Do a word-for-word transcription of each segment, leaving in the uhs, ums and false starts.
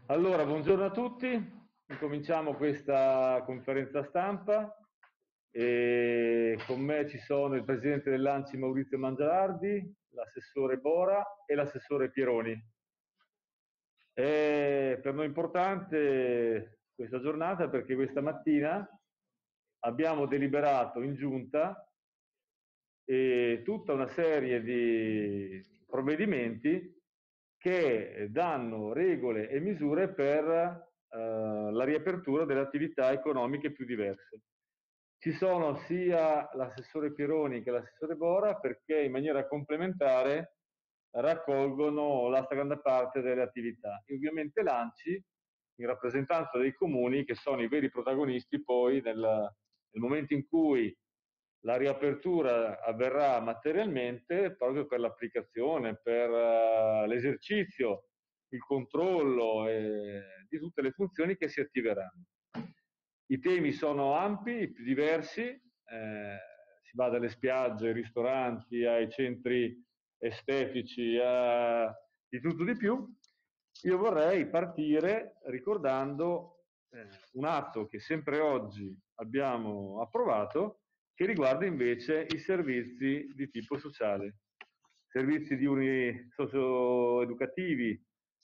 Allora, buongiorno a tutti, incominciamo questa conferenza stampa e con me ci sono il presidente dell'ANCI Maurizio Mangialardi, l'assessore Bora e l'assessore Pieroni. È per noi importante questa giornata perché questa mattina abbiamo deliberato in giunta e tutta una serie di provvedimenti che danno regole e misure per eh, la riapertura delle attività economiche più diverse. Ci sono sia l'assessore Pieroni che l'assessore Bora perché in maniera complementare raccolgono la stragrande parte delle attività e ovviamente l'ANCI in rappresentanza dei comuni che sono i veri protagonisti poi nel, nel momento in cui la riapertura avverrà materialmente proprio per l'applicazione, per uh, l'esercizio, il controllo eh, di tutte le funzioni che si attiveranno. I temi sono ampi, più diversi, eh, si va dalle spiagge, ai ristoranti, ai centri estetici, a di tutto di più. Io vorrei partire ricordando eh, un atto che sempre oggi abbiamo approvato, che riguarda invece i servizi di tipo sociale, servizi diurni socio-educativi,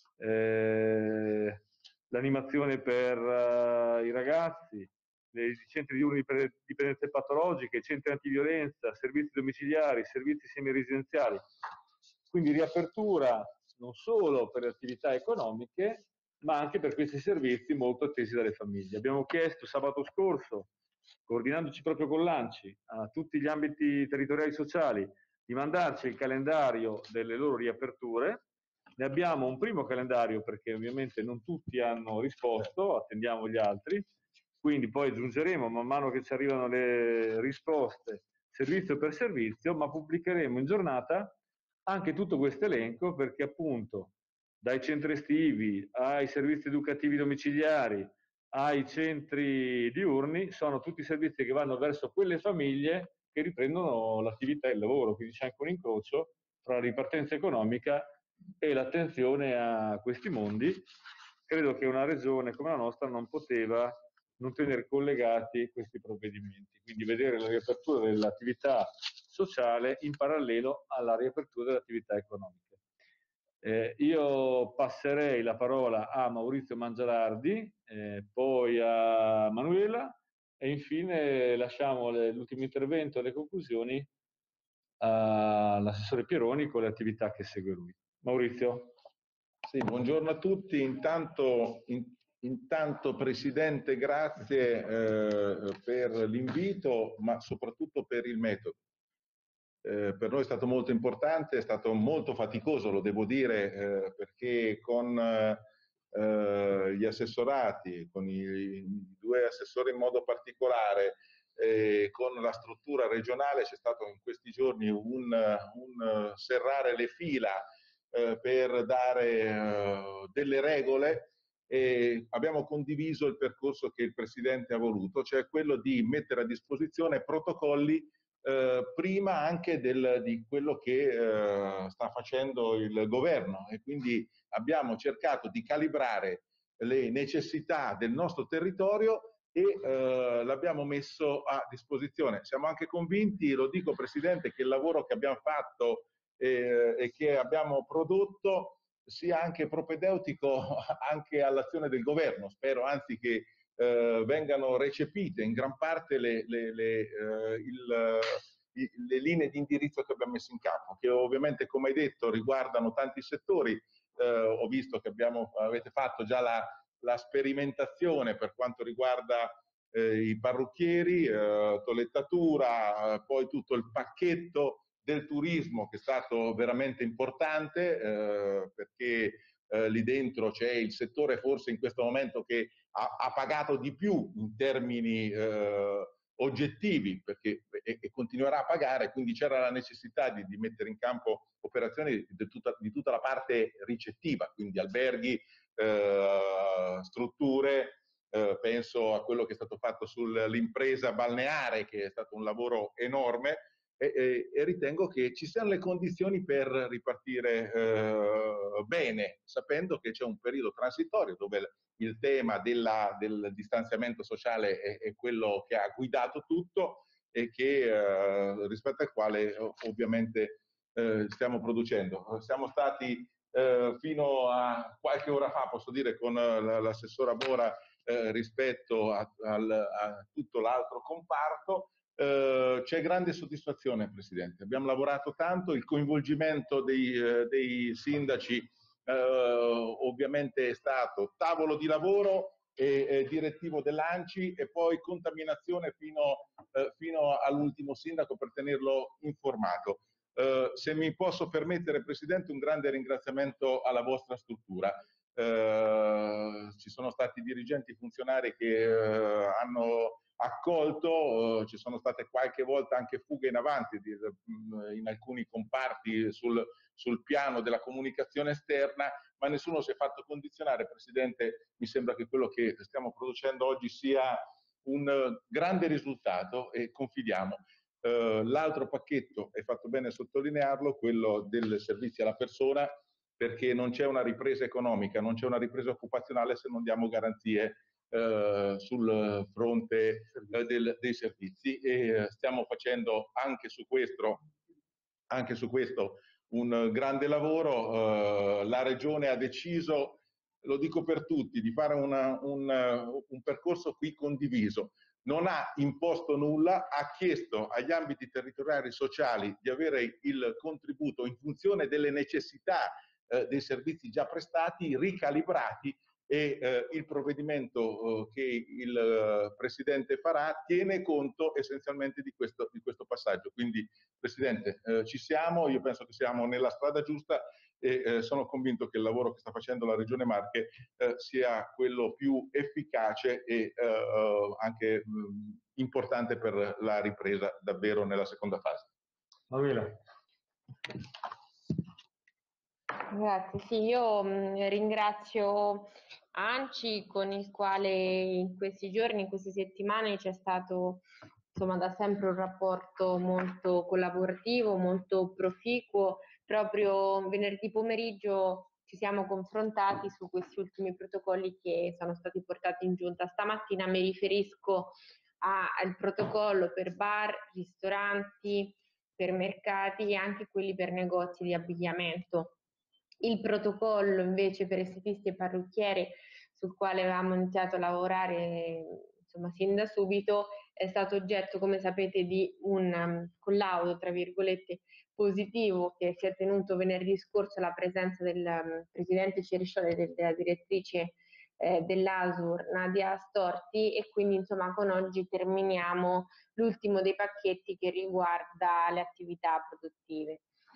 eh, l'animazione per uh, i ragazzi, i centri diurni di dipendenze patologiche, i centri antiviolenza, servizi domiciliari, servizi semiresidenziali. Quindi riapertura non solo per le attività economiche, ma anche per questi servizi molto attesi dalle famiglie. Abbiamo chiesto sabato scorso, coordinandoci proprio con l'ANCI, a tutti gli ambiti territoriali sociali, di mandarci il calendario delle loro riaperture. Ne abbiamo un primo calendario perché ovviamente non tutti hanno risposto, attendiamo gli altri, quindi poi aggiungeremo man mano che ci arrivano le risposte servizio per servizio, ma pubblicheremo in giornata anche tutto questo elenco perché appunto dai centri estivi ai servizi educativi domiciliari ai centri diurni sono tutti servizi che vanno verso quelle famiglie che riprendono l'attività e il lavoro, quindi c'è anche un incrocio tra la ripartenza economica e l'attenzione a questi mondi. Credo che una regione come la nostra non poteva non tenere collegati questi provvedimenti, quindi vedere la riapertura dell'attività sociale in parallelo alla riapertura delle attività economiche. Eh, io passerei la parola a Maurizio Mangialardi, eh, poi a Manuela e infine lasciamo l'ultimo intervento e le conclusioni all'assessore Pieroni con le attività che segue lui. Maurizio. Sì, buongiorno a tutti. Intanto, in, intanto Presidente, grazie eh, per l'invito, ma soprattutto per il metodo. Eh, per noi è stato molto importante, è stato molto faticoso, lo devo dire, eh, perché con eh, gli assessorati, con i, i due assessori in modo particolare, eh, con la struttura regionale c'è stato in questi giorni un, un serrare le fila eh, per dare eh, delle regole e abbiamo condiviso il percorso che il Presidente ha voluto, cioè quello di mettere a disposizione protocolli eh, prima anche del, di quello che eh, sta facendo il governo e quindi abbiamo cercato di calibrare le necessità del nostro territorio e eh, l'abbiamo messo a disposizione. Siamo anche convinti, lo dico Presidente, che il lavoro che abbiamo fatto eh, e che abbiamo prodotto sia anche propedeutico anche all'azione del governo. Spero anzi che eh, vengano recepite in gran parte le, le, le, eh, il, le linee di indirizzo che abbiamo messo in campo, che ovviamente, come hai detto, riguardano tanti settori. Eh, ho visto che abbiamo, avete fatto già la, la sperimentazione per quanto riguarda eh, i parrucchieri, eh, toilettatura, eh, poi tutto il pacchetto del turismo che è stato veramente importante eh, perché eh, lì dentro c'è il settore forse in questo momento che ha, ha pagato di più in termini eh, oggettivi perché, e, e continuerà a pagare, quindi c'era la necessità di, di mettere in campo operazioni di tutta, di tutta la parte ricettiva, quindi alberghi, eh, strutture, eh, penso a quello che è stato fatto sull'impresa balneare che è stato un lavoro enorme e, e, e ritengo che ci siano le condizioni per ripartire eh, bene, sapendo che c'è un periodo transitorio dove il tema della, del distanziamento sociale è, è quello che ha guidato tutto e che, eh, rispetto al quale ovviamente eh, stiamo producendo. Siamo stati eh, fino a qualche ora fa, posso dire, con l'assessora Mora eh, rispetto a, a, a tutto l'altro comparto. Eh, c'è grande soddisfazione, Presidente. Abbiamo lavorato tanto, il coinvolgimento dei, eh, dei sindaci eh, ovviamente è stato tavolo di lavoro e, e direttivo dell'ANCI e poi contaminazione fino, eh, fino all'ultimo sindaco per tenerlo informato. Eh, se mi posso permettere, Presidente, un grande ringraziamento alla vostra struttura. Eh, ci sono stati dirigenti funzionari che eh, hanno accolto, eh, ci sono state qualche volta anche fughe in avanti di, in alcuni comparti sul, sul piano della comunicazione esterna, ma nessuno si è fatto condizionare. Presidente, mi sembra che quello che stiamo producendo oggi sia un grande risultato e confidiamo. Uh, l'altro pacchetto, è fatto bene sottolinearlo, quello del servizio alla persona, perché non c'è una ripresa economica, non c'è una ripresa occupazionale se non diamo garanzie uh, sul fronte uh, del, dei servizi e stiamo facendo anche su questo, anche su questo un grande lavoro. La Regione ha deciso, lo dico per tutti, di fare una, un, un percorso qui condiviso. Non ha imposto nulla, ha chiesto agli ambiti territoriali sociali di avere il contributo in funzione delle necessità eh, dei servizi già prestati, ricalibrati, e eh, il provvedimento eh, che il eh, Presidente farà tiene conto essenzialmente di questo, di questo passaggio. Quindi, Presidente, eh, ci siamo, io penso che siamo nella strada giusta e eh, sono convinto che il lavoro che sta facendo la Regione Marche eh, sia quello più efficace e eh, anche mh, importante per la ripresa davvero nella seconda fase. Manuela. Grazie, sì, io mh, ringrazio ANCI con il quale in questi giorni, in queste settimane c'è stato insomma da sempre un rapporto molto collaborativo, molto proficuo. Proprio venerdì pomeriggio ci siamo confrontati su questi ultimi protocolli che sono stati portati in giunta. Stamattina mi riferisco al protocollo per bar, ristoranti, per mercati e anche quelli per negozi di abbigliamento. Il protocollo invece per estetisti e parrucchieri, sul quale avevamo iniziato a lavorare insomma sin da subito, è stato oggetto, come sapete, di un um, collaudo tra virgolette positivo che si è tenuto venerdì scorso alla presenza del um, presidente Ceriscioli e della direttrice eh, dell'Asur Nadia Storti, e quindi insomma con oggi terminiamo l'ultimo dei pacchetti che riguarda le attività produttive.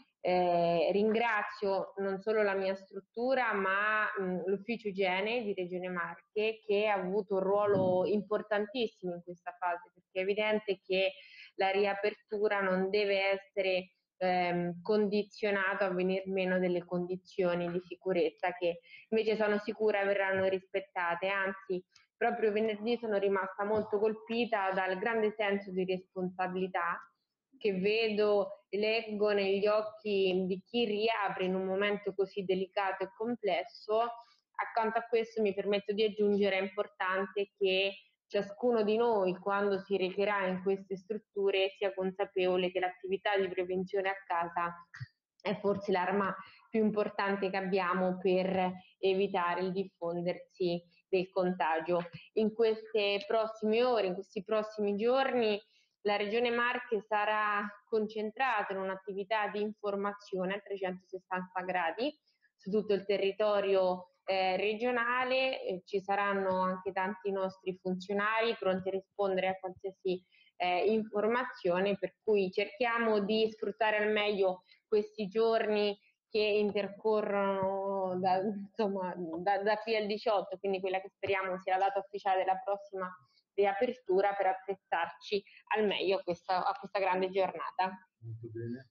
Eh, ringrazio non solo la mia struttura ma l'ufficio igiene di Regione Marche, che ha avuto un ruolo importantissimo in questa fase, perché è evidente che la riapertura non deve essere ehm, condizionata a venir meno delle condizioni di sicurezza che invece sono sicura verranno rispettate. Anzi, proprio venerdì sono rimasta molto colpita dal grande senso di responsabilità che vedo e leggo negli occhi di chi riapre in un momento così delicato e complesso. Accanto a questo mi permetto di aggiungere: è importante che ciascuno di noi, quando si recherà in queste strutture, sia consapevole che l'attività di prevenzione a casa è forse l'arma più importante che abbiamo per evitare il diffondersi del contagio. In queste prossime ore, in questi prossimi giorni, la Regione Marche sarà concentrata in un'attività di informazione a trecentosessanta gradi su tutto il territorio eh, regionale. Eh, ci saranno anche tanti nostri funzionari pronti a rispondere a qualsiasi eh, informazione, per cui cerchiamo di sfruttare al meglio questi giorni che intercorrono da, insomma, da, da qui al diciotto, quindi quella che speriamo sia la data ufficiale della prossima riapertura, per attrezzarci al meglio a questa, a questa grande giornata. Molto bene.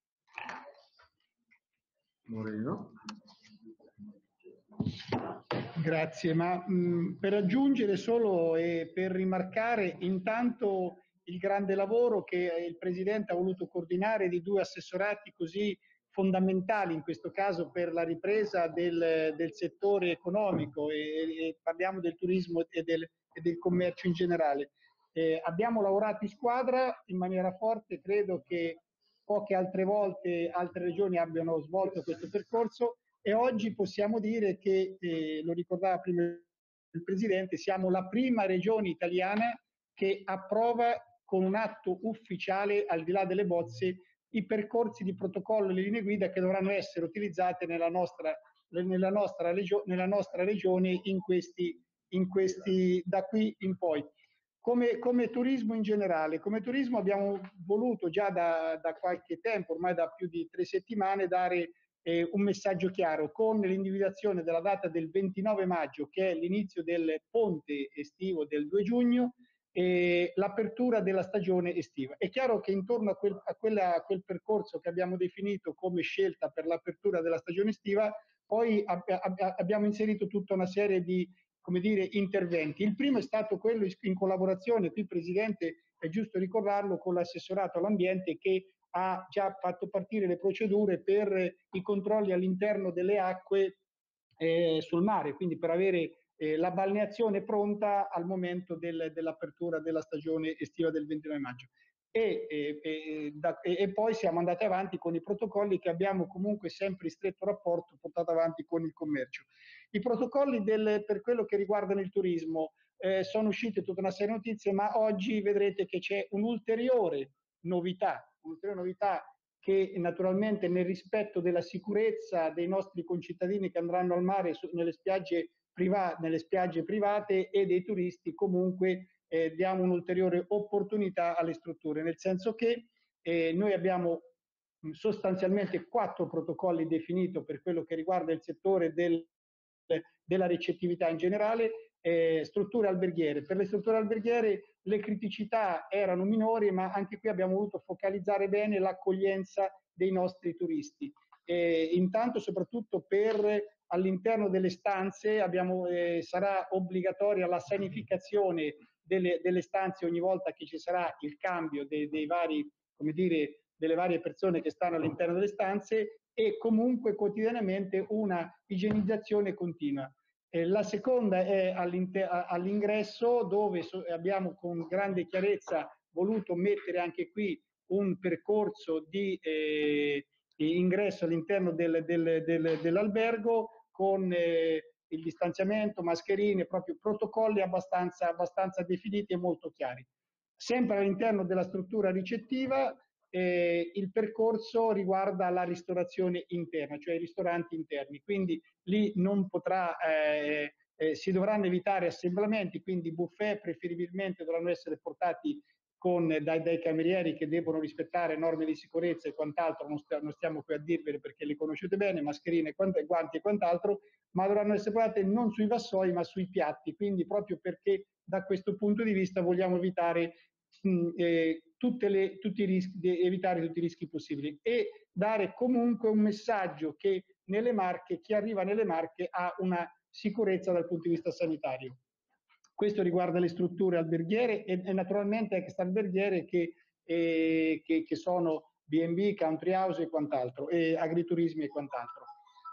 Moreno. Grazie, ma mh, per aggiungere solo e per rimarcare intanto il grande lavoro che il Presidente ha voluto coordinare di due assessorati così fondamentali, in questo caso per la ripresa del, del settore economico, e, e parliamo del turismo e del, e del commercio in generale. Eh, abbiamo lavorato in squadra in maniera forte, credo che poche altre volte altre regioni abbiano svolto questo percorso, e oggi possiamo dire che, eh, lo ricordava prima il Presidente, siamo la prima regione italiana che approva con un atto ufficiale, al di là delle bozze, i percorsi di protocollo e le linee guida che dovranno essere utilizzate nella nostra, nella nostra, regio, nella nostra regione in questi, in questi, da qui in poi. Come, come turismo in generale, come turismo abbiamo voluto già da, da qualche tempo, ormai da più di tre settimane, dare eh, un messaggio chiaro con l'individuazione della data del ventinove maggio, che è l'inizio del ponte estivo del due giugno, e l'apertura della stagione estiva. È chiaro che intorno a quel, a, quella, a quel percorso che abbiamo definito come scelta per l'apertura della stagione estiva, poi ab, ab, abbiamo inserito tutta una serie di, come dire, interventi. Il primo è stato quello in collaborazione, qui Presidente, è giusto ricordarlo, con l'assessorato all'ambiente, che ha già fatto partire le procedure per i controlli all'interno delle acque eh, sul mare, quindi per avere eh, la balneazione pronta al momento del, dell'apertura della stagione estiva del ventinove maggio. E, e, e, da, e poi siamo andati avanti con i protocolli che abbiamo comunque sempre in stretto rapporto portato avanti con il commercio. I protocolli del, per quello che riguardano il turismo, eh, sono uscite tutta una serie di notizie, ma oggi vedrete che c'è un'ulteriore novità, un'ulteriore novità che naturalmente, nel rispetto della sicurezza dei nostri concittadini che andranno al mare su, nelle, spiagge priva, nelle spiagge private, e dei turisti, comunque eh, diamo un'ulteriore opportunità alle strutture, nel senso che eh, noi abbiamo mh, sostanzialmente quattro protocolli definiti per quello che riguarda il settore del, della ricettività in generale. Eh, strutture alberghiere. Per le strutture alberghiere le criticità erano minori, ma anche qui abbiamo voluto focalizzare bene l'accoglienza dei nostri turisti. Eh, intanto, soprattutto per all'interno delle stanze, abbiamo, eh, sarà obbligatoria la sanificazione delle, delle stanze ogni volta che ci sarà il cambio dei, dei vari, come dire, delle varie persone che stanno all'interno delle stanze, e comunque quotidianamente una igienizzazione continua. Eh, la seconda è all'ingresso, dove so, abbiamo con grande chiarezza voluto mettere anche qui un percorso di eh, ingresso all'interno del, del, del, dell'albergo con eh, il distanziamento, mascherine, proprio protocolli abbastanza, abbastanza definiti e molto chiari. Sempre all'interno della struttura ricettiva, Eh, il percorso riguarda la ristorazione interna, cioè i ristoranti interni, quindi lì non potrà, eh, eh, si dovranno evitare assemblamenti, quindi buffet preferibilmente dovranno essere portati con, dai, dai camerieri che devono rispettare norme di sicurezza e quant'altro, non, st non stiamo qui a dirvele perché le conoscete bene, mascherine, guanti e quant'altro, ma dovranno essere portate non sui vassoi ma sui piatti, quindi proprio perché da questo punto di vista vogliamo evitare Eh, tutte le, tutti i rischi, evitare tutti i rischi possibili, e dare comunque un messaggio che nelle Marche, chi arriva nelle Marche ha una sicurezza dal punto di vista sanitario. Questo riguarda le strutture alberghiere e, e naturalmente extraalberghiere che, eh, che, che sono B and B, country house e quant'altro, e agriturismi e quant'altro.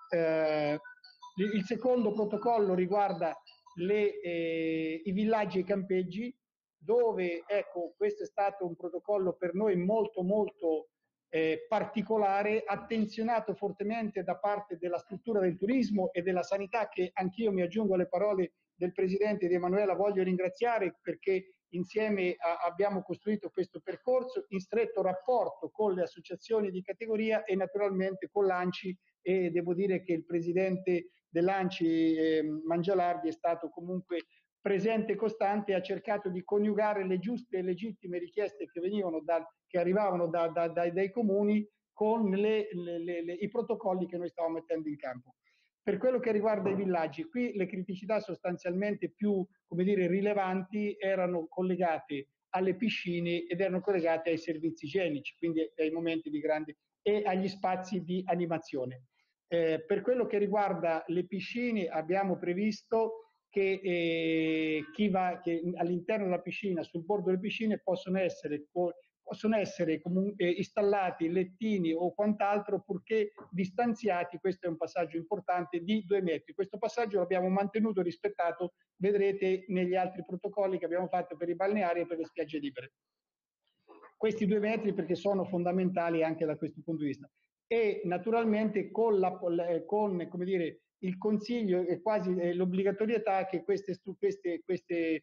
Eh, il secondo protocollo riguarda le, eh, i villaggi e i campeggi, dove, ecco, questo è stato un protocollo per noi molto molto eh, particolare, attenzionato fortemente da parte della struttura del turismo e della sanità, che anch'io mi aggiungo alle parole del Presidente di Emanuela, voglio ringraziare, perché insieme a, abbiamo costruito questo percorso in stretto rapporto con le associazioni di categoria e naturalmente con l'ANCI, e devo dire che il Presidente dell'ANCI, eh, Mangialardi, è stato comunque presente e costante, ha cercato di coniugare le giuste e legittime richieste che venivano da, che arrivavano da, da, dai, dai comuni con le, le, le, le, i protocolli che noi stavamo mettendo in campo. Per quello che riguarda i villaggi, qui le criticità sostanzialmente più, come dire, rilevanti erano collegate alle piscine ed erano collegate ai servizi igienici, quindi ai momenti di grande, e agli spazi di animazione. Eh, per quello che riguarda le piscine abbiamo previsto che, eh, chi va, che all'interno della piscina, sul bordo delle piscine, possono essere, possono essere comunque installati lettini o quant'altro, purché distanziati, questo è un passaggio importante, di due metri. Questo passaggio l'abbiamo mantenuto e rispettato, vedrete negli altri protocolli che abbiamo fatto per i balneari e per le spiagge libere. Questi due metri perché sono fondamentali anche da questo punto di vista. E naturalmente con, la, con come dire, il consiglio e quasi l'obbligatorietà che queste, queste, queste,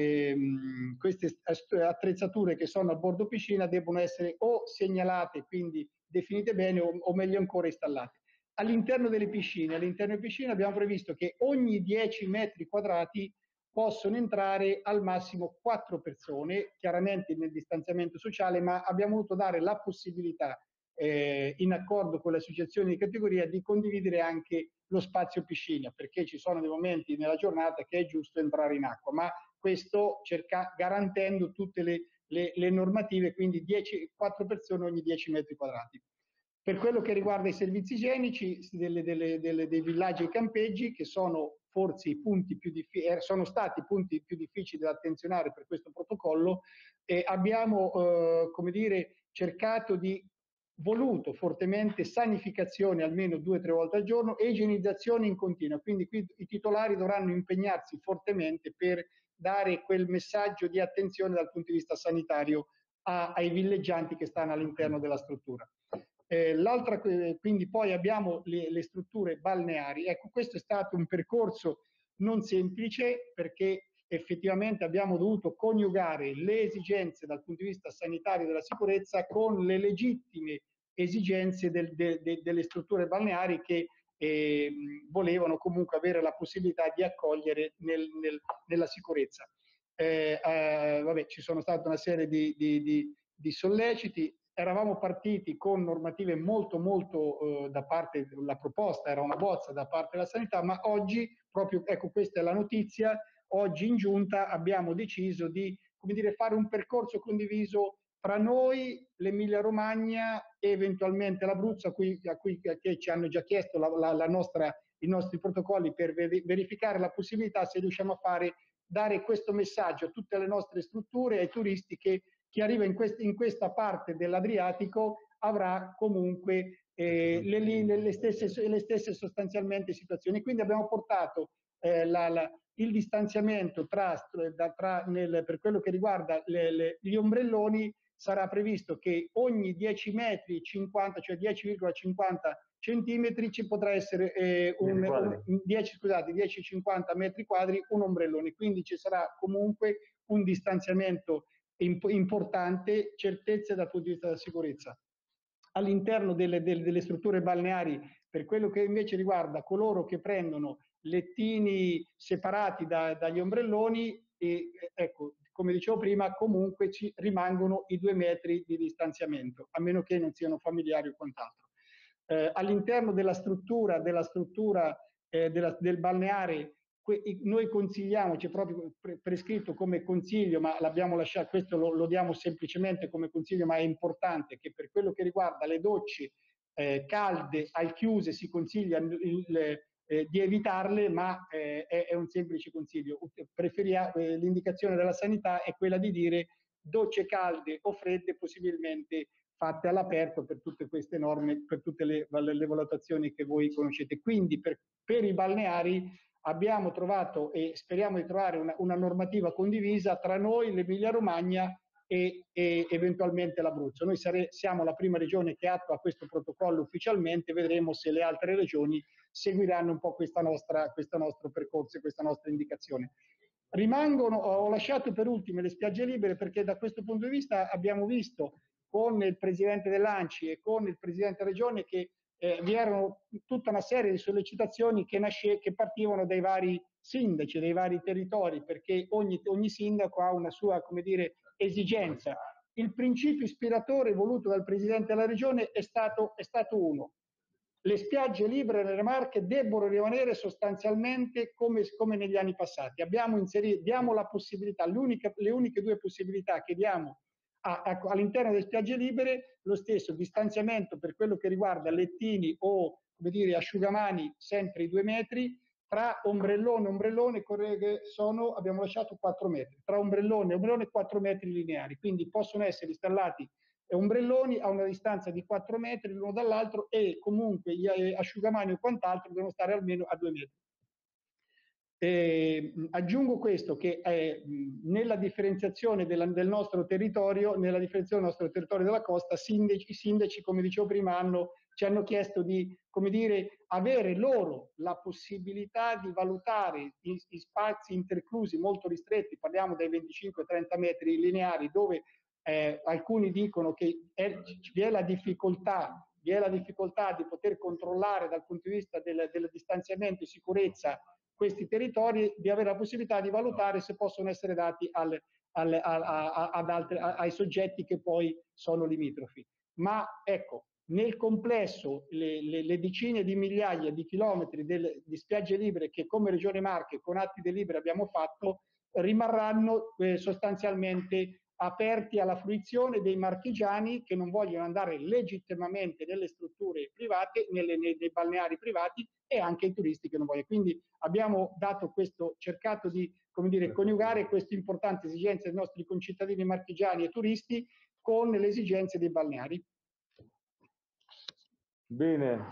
ehm, queste attrezzature che sono a bordo piscina devono essere o segnalate, quindi definite bene, o, o meglio ancora installate. All'interno delle piscine, all'interno delle piscine abbiamo previsto che ogni dieci metri quadrati possono entrare al massimo quattro persone, chiaramente nel distanziamento sociale, ma abbiamo voluto dare la possibilità, eh, in accordo con le associazioni di categoria, di condividere anche lo spazio piscina, perché ci sono dei momenti nella giornata che è giusto entrare in acqua, ma questo cerca, garantendo tutte le, le, le normative, quindi dieci, quattro persone ogni dieci metri quadrati. Per quello che riguarda i servizi igienici delle, delle, delle, dei villaggi e campeggi, che sono forse i punti più difficili, sono stati i punti più difficili da attenzionare per questo protocollo, eh, abbiamo eh, come dire, cercato di, voluto fortemente sanificazione almeno due o tre volte al giorno e igienizzazione in continua, quindi qui i titolari dovranno impegnarsi fortemente per dare quel messaggio di attenzione dal punto di vista sanitario a, ai villeggianti che stanno all'interno della struttura. Eh, l'altra, quindi poi abbiamo le, le strutture balneari. Ecco, questo è stato un percorso non semplice, perché effettivamente abbiamo dovuto coniugare le esigenze dal punto di vista sanitario e della sicurezza con le legittime esigenze del, de, de, delle strutture balneari che eh, volevano comunque avere la possibilità di accogliere nel, nel, nella sicurezza. Eh, eh, vabbè, ci sono state una serie di, di, di, di solleciti. Eravamo partiti con normative molto molto eh, da parte, la proposta era una bozza da parte della sanità, ma oggi, proprio, ecco, questa è la notizia, oggi in giunta abbiamo deciso di, come dire, fare un percorso condiviso tra noi, l'Emilia Romagna e eventualmente l'Abruzzo, a cui, a cui che ci hanno già chiesto la, la, la nostra, i nostri protocolli per verificare la possibilità se riusciamo a fare, dare questo messaggio a tutte le nostre strutture e ai turisti che chi arriva in, quest in questa parte dell'Adriatico avrà comunque eh, le, le, le, stesse, le stesse sostanzialmente situazioni. Quindi abbiamo portato eh, la, la, il distanziamento tra, tra nel, per quello che riguarda le, le, gli ombrelloni. Sarà previsto che ogni dieci metri cinquanta, cioè dieci virgola cinquanta centimetri, ci potrà essere eh, un, un dieci, scusate, dieci cinquanta metri quadri un ombrellone. Quindi ci sarà comunque un distanziamento importante, certezze dal punto di vista della sicurezza. All'interno delle, delle, delle strutture balneari, per quello che invece riguarda coloro che prendono lettini separati da, dagli ombrelloni, e, ecco, come dicevo prima, comunque ci rimangono i due metri di distanziamento, a meno che non siano familiari o quant'altro. Eh, all'interno della struttura, della struttura eh, della, del balneare, noi consigliamo, c'è proprio prescritto come consiglio, ma l'abbiamo lasciato, questo lo, lo diamo semplicemente come consiglio, ma è importante che per quello che riguarda le docce eh, calde al chiuse si consiglia il, eh, di evitarle, ma eh, è, è un semplice consiglio. Eh, l'indicazione della sanità è quella di dire docce calde o fredde possibilmente fatte all'aperto per tutte queste norme, per tutte le, le valutazioni che voi conoscete. Quindi per, per i balneari abbiamo trovato e speriamo di trovare una, una normativa condivisa tra noi, l'Emilia Romagna e, e eventualmente l'Abruzzo. Noi sare, siamo la prima regione che attua questo protocollo ufficialmente, vedremo se le altre regioni seguiranno un po' questa nostra, questo nostro percorso e questa nostra indicazione. Rimangono, ho lasciato per ultime le spiagge libere perché da questo punto di vista abbiamo visto con il Presidente dell'Anci e con il Presidente Regione che eh, vi erano tutta una serie di sollecitazioni che, nasce, che partivano dai vari sindaci, dai vari territori, perché ogni, ogni sindaco ha una sua, come dire, esigenza. Il principio ispiratore voluto dal Presidente della Regione è stato, è stato uno. Le spiagge libere nelle Marche debbono rimanere sostanzialmente come, come negli anni passati. Abbiamo inserito, diamo la possibilità, le uniche due possibilità che diamo all'interno delle spiagge libere, lo stesso distanziamento per quello che riguarda lettini o, come dire, asciugamani sempre i due metri, tra ombrellone e ombrellone sono, abbiamo lasciato quattro metri, tra ombrellone e ombrellone quattro metri lineari, quindi possono essere installati ombrelloni a una distanza di quattro metri l'uno dall'altro e comunque gli asciugamani o quant'altro devono stare almeno a due metri. Eh, aggiungo questo, che eh, nella differenziazione della, del nostro territorio, nella differenziazione del nostro territorio della costa, sindaci, i sindaci, come dicevo prima, hanno, ci hanno chiesto di, come dire, avere loro la possibilità di valutare i, i spazi interclusi molto ristretti, parliamo dai venticinque trenta metri lineari, dove eh, alcuni dicono che è, vi è la difficoltà vi è la difficoltà di poter controllare dal punto di vista del, del distanziamento e sicurezza questi territori, di avere la possibilità di valutare se possono essere dati al, al, a, a, ad altri, a, ai soggetti che poi sono limitrofi. Ma ecco, nel complesso le, le, le decine di migliaia di chilometri del, di spiagge libere che come Regione Marche con atti delibere abbiamo fatto rimarranno eh, sostanzialmente aperti alla fruizione dei marchigiani che non vogliono andare legittimamente nelle strutture private, nelle, nei, nei balneari privati, e anche i turisti che non vogliono. Quindi abbiamo dato questo, cercato di, come dire, coniugare queste importanti esigenze dei nostri concittadini marchigiani e turisti con le esigenze dei balneari. Bene,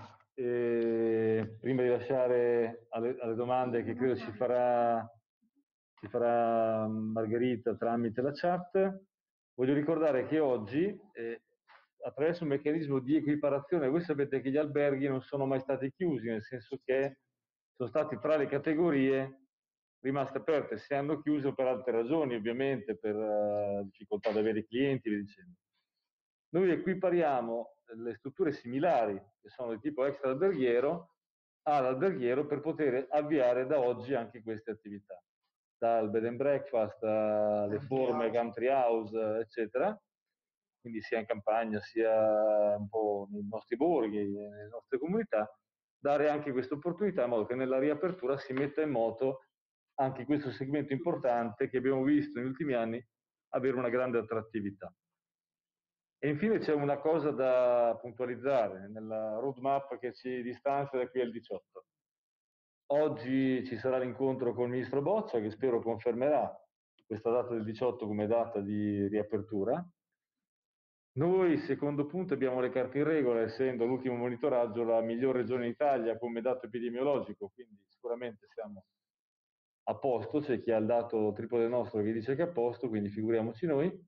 eh, prima di lasciare alle, alle domande che credo ci farà ci farà Margherita tramite la chat, voglio ricordare che oggi, eh, attraverso un meccanismo di equiparazione, voi sapete che gli alberghi non sono mai stati chiusi, nel senso che sono stati tra le categorie rimaste aperte, si hanno chiuso per altre ragioni, ovviamente, per uh, difficoltà di avere clienti, via dicendo. Noi equipariamo le strutture similari, che sono di tipo extra alberghiero, all'alberghiero per poter avviare da oggi anche queste attività, dal bed and breakfast alle forme, country house, eccetera, quindi sia in campagna sia un po' nei nostri borghi, nelle nostre comunità, dare anche questa opportunità in modo che nella riapertura si metta in moto anche questo segmento importante che abbiamo visto negli ultimi anni avere una grande attrattività. E infine c'è una cosa da puntualizzare nella roadmap che ci distanzia da qui al diciotto. Oggi ci sarà l'incontro con il ministro Boccia, che spero confermerà questa data del diciotto come data di riapertura. Noi, secondo punto, abbiamo le carte in regola, essendo l'ultimo monitoraggio la miglior regione d'Italia come dato epidemiologico, quindi sicuramente siamo a posto, c'è chi ha il dato triplo del nostro che dice che è a posto, quindi figuriamoci noi.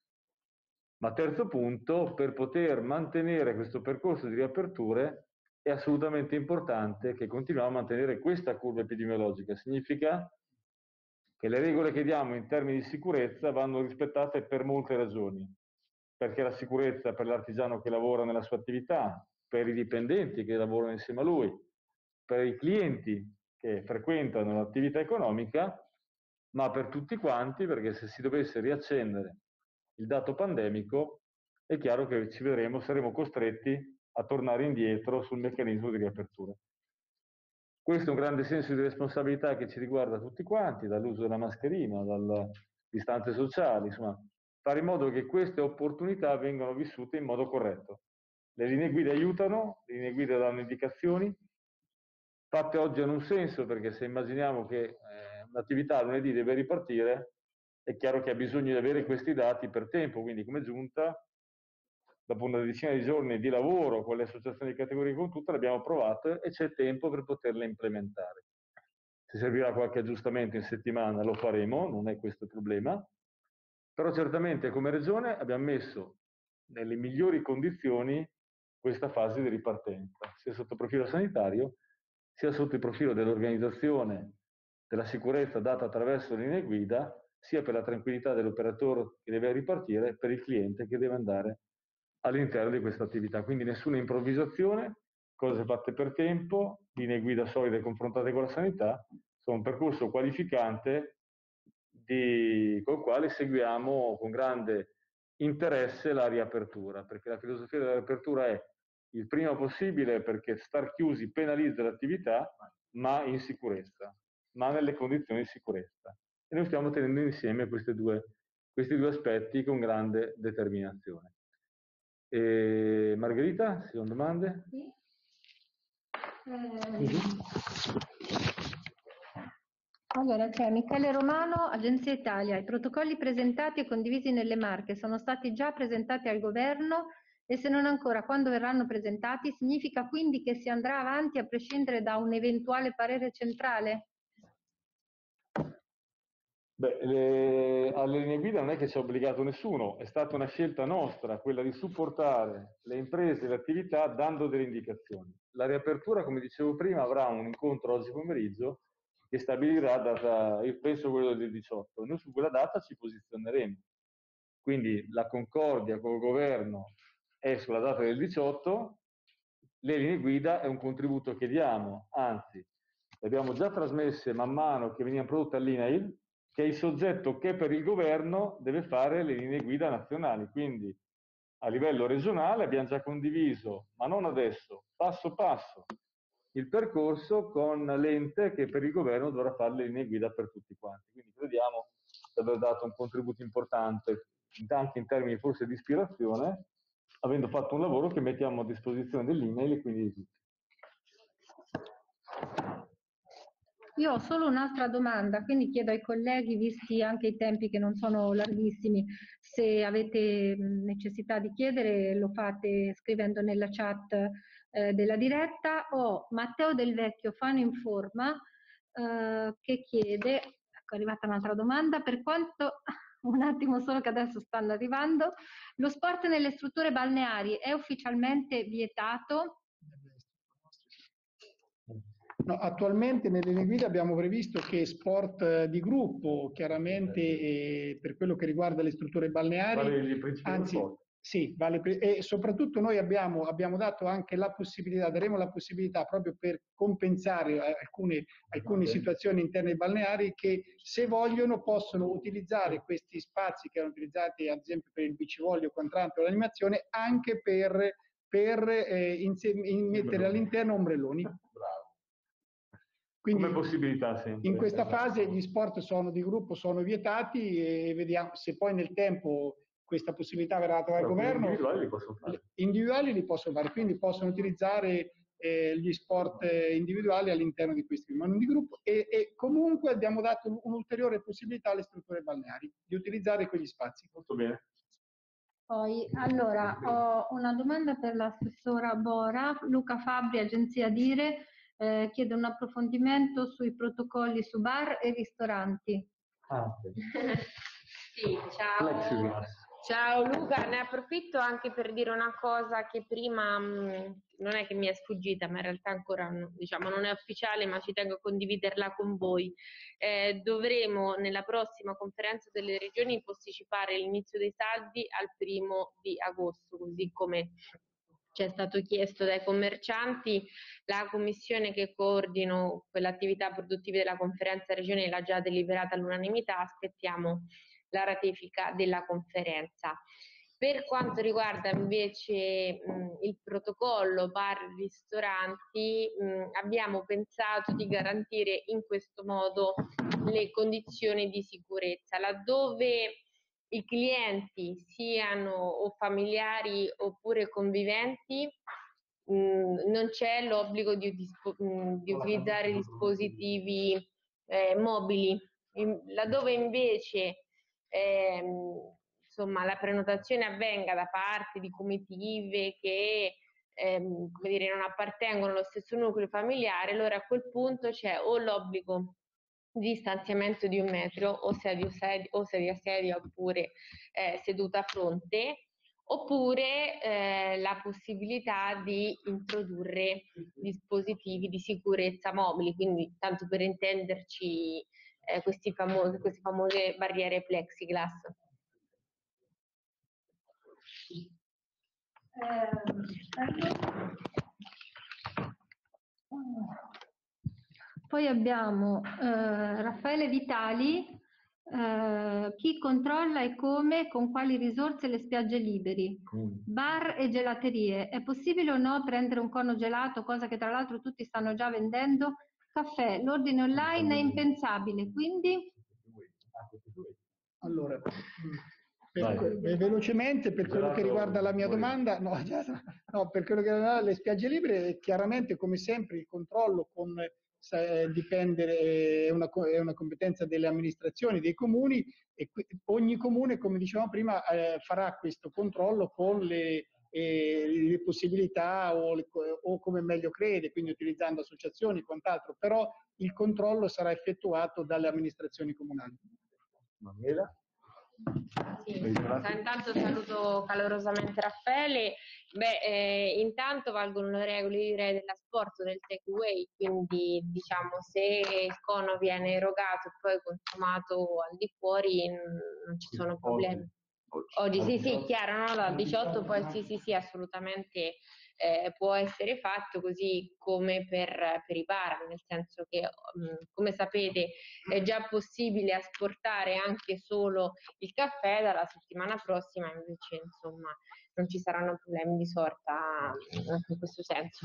Ma terzo punto, per poter mantenere questo percorso di riaperture è assolutamente importante che continuiamo a mantenere questa curva epidemiologica. Significa che le regole che diamo in termini di sicurezza vanno rispettate per molte ragioni. Perché la sicurezza per l'artigiano che lavora nella sua attività, per i dipendenti che lavorano insieme a lui, per i clienti che frequentano l'attività economica, ma per tutti quanti, perché se si dovesse riaccendere il dato pandemico, è chiaro che ci vedremo, saremo costretti a tornare indietro sul meccanismo di riapertura. Questo è un grande senso di responsabilità che ci riguarda tutti quanti, dall'uso della mascherina, dalle distanze sociali, insomma, fare in modo che queste opportunità vengano vissute in modo corretto. Le linee guida aiutano, le linee guida danno indicazioni, fatte oggi hanno un senso, perché se immaginiamo che eh, un'attività lunedì deve ripartire, è chiaro che ha bisogno di avere questi dati per tempo, quindi come giunta, dopo una decina di giorni di lavoro con le associazioni di categorie con tutte, l'abbiamo provato e c'è tempo per poterle implementare. Se servirà qualche aggiustamento in settimana lo faremo, non è questo il problema, però certamente come Regione abbiamo messo nelle migliori condizioni questa fase di ripartenza, sia sotto il profilo sanitario, sia sotto il profilo dell'organizzazione, della sicurezza data attraverso le linee guida, sia per la tranquillità dell'operatore che deve ripartire, per il cliente che deve andare all'interno di questa attività. Quindi nessuna improvvisazione, cose fatte per tempo, linee guida solide confrontate con la sanità, sono un percorso qualificante di, col quale seguiamo con grande interesse la riapertura, perché la filosofia della riapertura è il prima possibile, perché star chiusi penalizza l'attività, ma in sicurezza, ma nelle condizioni di sicurezza. E noi stiamo tenendo insieme questi due, questi due aspetti con grande determinazione. E Margherita, ci sono domande? Sì. Eh, Allora, c'è Michele Romano, Agenzia Italia. I protocolli presentati e condivisi nelle Marche sono stati già presentati al governo e se non ancora, quando verranno presentati? Significa quindi che si andrà avanti a prescindere da un eventuale parere centrale? Beh, le, alle linee guida non è che ci ha obbligato nessuno, è stata una scelta nostra, quella di supportare le imprese e le attività dando delle indicazioni. La riapertura, come dicevo prima, avrà un incontro oggi pomeriggio che stabilirà data, io penso quello del diciotto. Noi su quella data ci posizioneremo. Quindi la concordia col governo è sulla data del diciotto, le linee guida è un contributo che diamo, anzi, le abbiamo già trasmesse man mano che venivano prodotte all'I N A I L, che è il soggetto che per il governo deve fare le linee guida nazionali. Quindi a livello regionale abbiamo già condiviso, ma non adesso, passo passo, il percorso con l'ente che per il governo dovrà fare le linee guida per tutti quanti. Quindi crediamo di aver dato un contributo importante, anche in termini forse di ispirazione, avendo fatto un lavoro che mettiamo a disposizione dell'email e quindi di tutti. Io ho solo un'altra domanda, quindi chiedo ai colleghi, visti anche i tempi che non sono larghissimi, se avete necessità di chiedere lo fate scrivendo nella chat eh, della diretta. Ho Matteo Del Vecchio, Fano Informa, eh, che chiede, ecco è arrivata un'altra domanda, per quanto, un attimo solo che adesso stanno arrivando, lo sport nelle strutture balneari è ufficialmente vietato? No, attualmente nelle linee guida abbiamo previsto che sport di gruppo, chiaramente eh, per quello che riguarda le strutture balneari, Vale anzi, sì, vale, e soprattutto noi abbiamo, abbiamo dato anche la possibilità, daremo la possibilità proprio per compensare alcune, alcune situazioni interne ai balneari che se vogliono possono utilizzare questi spazi che erano utilizzati ad esempio per il beach volley o quant'altro l'animazione anche per, per eh, in, mettere all'interno ombrelloni. Bravo. Quindi, come possibilità sempre. In questa esatto. fase gli sport sono di gruppo sono vietati e vediamo se poi nel tempo questa possibilità verrà data dal governo. Individuali li possono fare. Individuali li possono fare, quindi possono utilizzare eh, gli sport individuali all'interno di questi, ma non di gruppo. E, e comunque abbiamo dato un'ulteriore possibilità alle strutture balneari di utilizzare quegli spazi. Molto bene. Poi, allora, ho una domanda per l'assessora Bora. Luca Fabbri, Agenzia Dire, eh, chiede un approfondimento sui protocolli su bar e ristoranti. Ah, okay. Sì, ciao. Ciao Luca, ne approfitto anche per dire una cosa che prima mh, non è che mi è sfuggita, ma in realtà ancora no, diciamo, non è ufficiale, ma ci tengo a condividerla con voi. Eh, dovremo nella prossima conferenza delle regioni posticipare l'inizio dei saldi al primo di agosto, così come ci è stato chiesto dai commercianti. La commissione che coordina quell'attività produttiva della conferenza regionale l'ha già deliberata all'unanimità, aspettiamo la ratifica della conferenza. Per quanto riguarda invece mh, il protocollo bar ristoranti, mh, abbiamo pensato di garantire in questo modo le condizioni di sicurezza, laddove i clienti siano o familiari oppure conviventi, mh, non c'è l'obbligo di, di utilizzare dispositivi eh, mobili, in, laddove invece ehm, insomma, la prenotazione avvenga da parte di comitive che ehm, come dire, non appartengono allo stesso nucleo familiare, allora a quel punto c'è o l'obbligo di distanziamento di un metro o sedia a sedia, o sedia, sedia oppure eh, seduta a fronte, oppure eh, la possibilità di introdurre dispositivi di sicurezza mobili, quindi tanto per intenderci eh, questi famosi, queste famose barriere plexiglass. Poi abbiamo eh, Raffaele Vitali, eh, chi controlla e come, con quali risorse le spiagge liberi, bar e gelaterie, è possibile o no prendere un cono gelato, cosa che tra l'altro tutti stanno già vendendo, caffè, l'ordine online è impensabile, quindi? Allora, per, velocemente per quello che riguarda la mia domanda, no, no, per quello che riguarda le spiagge libere, chiaramente come sempre il controllo con dipende, è una, è una competenza delle amministrazioni, dei comuni, e ogni comune, come dicevamo prima, eh, farà questo controllo con le, eh, le possibilità o, le, o come meglio crede, quindi utilizzando associazioni e quant'altro, però il controllo sarà effettuato dalle amministrazioni comunali. Manuela? Sì, intanto saluto calorosamente Raffaele. Beh, eh, intanto valgono le regole, direi, dell'asporto del takeaway, quindi diciamo se il cono viene erogato e poi consumato al di fuori non ci sono problemi. Oggi sì, sì, chiaro, no, dal diciotto poi sì, sì, sì, assolutamente eh, può essere fatto, così come per, per i bar, nel senso che mh, come sapete è già possibile asportare anche solo il caffè, dalla settimana prossima invece insomma non ci saranno problemi di sorta anche in questo senso.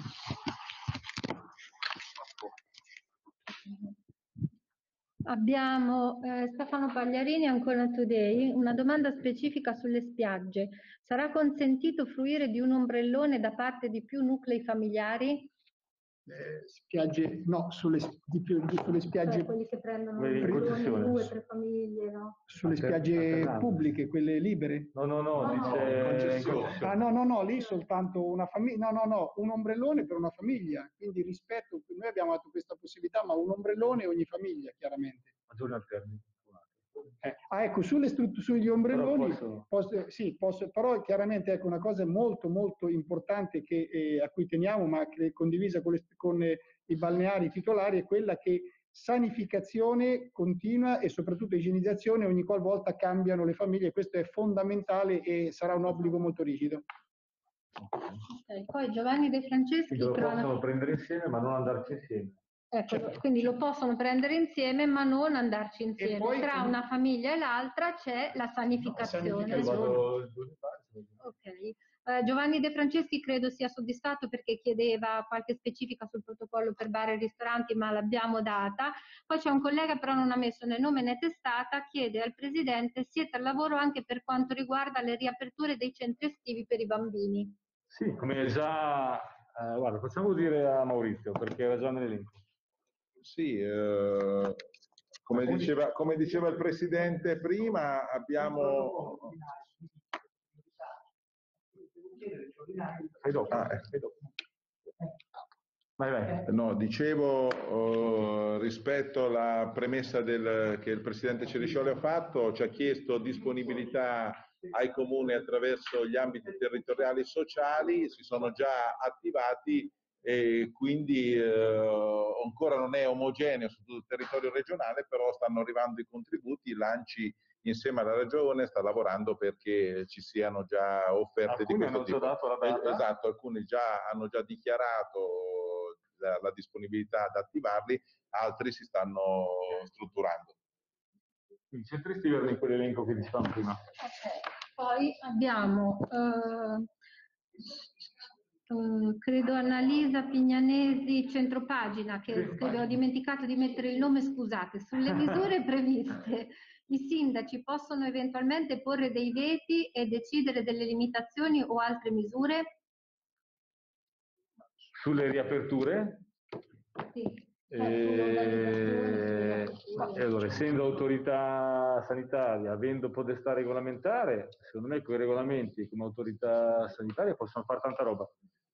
Abbiamo eh, Stefano Pagliarini, ancora Today, una domanda specifica sulle spiagge. Sarà consentito fruire di un ombrellone da parte di più nuclei familiari? Eh, spiagge, no, sulle, di più, di, sulle spiagge, cioè, quelli che prendono due, tre famiglie, no? Sulle spiagge pubbliche, quelle libere? No, no, no, no, dice no. Ah, no, no, no, lì soltanto una famiglia, no, no, no, un ombrellone per una famiglia, quindi rispetto, noi abbiamo dato questa possibilità, ma un ombrellone ogni famiglia, chiaramente. A giorni alterni. Eh, ah, ecco, sulle sugli ombrelloni, posso... Posso, sì, posso, però chiaramente ecco, una cosa molto molto importante che, eh, a cui teniamo, ma che è condivisa con, le, con eh, i balneari titolari, è quella che sanificazione continua e soprattutto igienizzazione ogni qualvolta cambiano le famiglie, questo è fondamentale e sarà un obbligo molto rigido. Okay. Poi Giovanni De Franceschi... Lo possono prendere insieme ma non andarci insieme. Ecco, certo, quindi certo. lo possono prendere insieme ma non andarci insieme. Poi, tra come... una famiglia e l'altra c'è la sanificazione. No, sanificazione. Ok. Uh, Giovanni De Franceschi credo sia soddisfatto perché chiedeva qualche specifica sul protocollo per bar e ristoranti, ma l'abbiamo data. Poi c'è un collega però non ha messo né nome né testata, chiede al Presidente: siete al lavoro anche per quanto riguarda le riaperture dei centri estivi per i bambini? Sì, come già... Eh, guarda, facciamo dire a Maurizio, perché era già nell'elenco. Sì, eh, come, diceva, come diceva il Presidente prima, abbiamo... Fai dopo. Ah, eh. Fai dopo. Vai, vai. No, dicevo, oh, rispetto alla premessa del, che il Presidente Ceriscioli ha fatto, ci ha chiesto disponibilità ai comuni attraverso gli ambiti territoriali e sociali, si sono già attivati e quindi eh, ancora non è omogeneo su tutto il territorio regionale, però stanno arrivando i contributi, l'A N C I insieme alla Regione sta lavorando perché ci siano già offerte alcuni di questo hanno tipo. Già dato la data. Esatto, alcuni già hanno già dichiarato la, la disponibilità ad attivarli, altri si stanno strutturando. I centri estivi erano in quell'elenco che dicevamo prima. Ok, poi abbiamo eh, eh, credo Annalisa Pignanesi, centropagina, che Sì, scrive: ho dimenticato di mettere il nome, scusate. Sulle misure previste, i sindaci possono eventualmente porre dei veti e decidere delle limitazioni o altre misure? Sulle riaperture? Sì. Eh, ma, allora, essendo autorità sanitaria, avendo potestà regolamentare, secondo me quei regolamenti come autorità sanitaria possono fare tanta roba.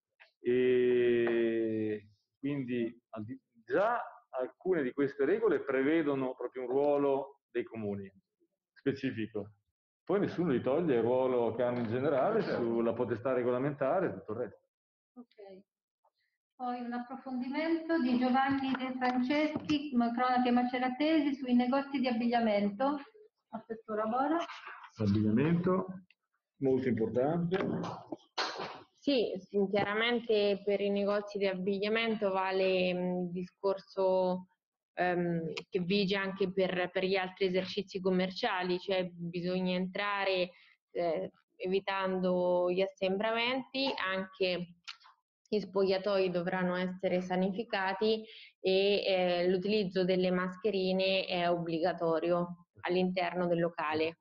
E quindi già alcune di queste regole prevedono proprio un ruolo dei comuni specifico. Poi nessuno gli toglie il ruolo che hanno in generale sulla potestà regolamentare e tutto il resto. Ok. Poi un approfondimento di Giovanni De Franceschi, cronache maceratesi, sui negozi di abbigliamento. Assessore Bora. Abbigliamento, molto importante. Sì, chiaramente per i negozi di abbigliamento vale il discorso ehm, che vige anche per, per gli altri esercizi commerciali, cioè bisogna entrare eh, evitando gli assembramenti, anche gli spogliatoi dovranno essere sanificati e eh, l'utilizzo delle mascherine è obbligatorio all'interno del locale.